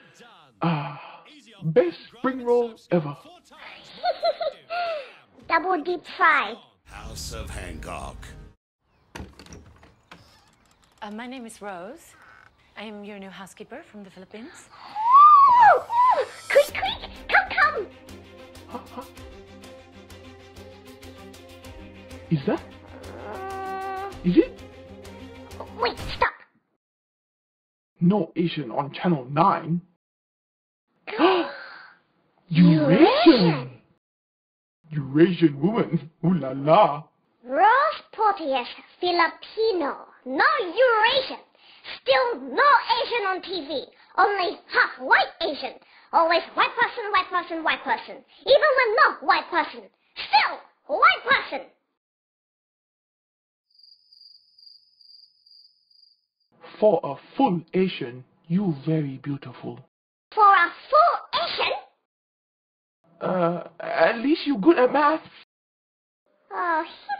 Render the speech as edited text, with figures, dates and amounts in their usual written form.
Best spring roll ever. Double deep fry. House of Hancock. My name is Rose. I am your new housekeeper from the Philippines. Quick, quick! Come! Huh? Is that? Is it? Wait, stop! No Asian on Channel 9. Eurasian! Eurasian woman. Ooh la la. Rose Porteous, Filipino. No Eurasian. Still no Asian on TV. Only half white Asian. Always white person, white person, white person. Even when no white person. Still white person. For a full Asian, you very beautiful. For a full Asian? At least you good at math. Oh, he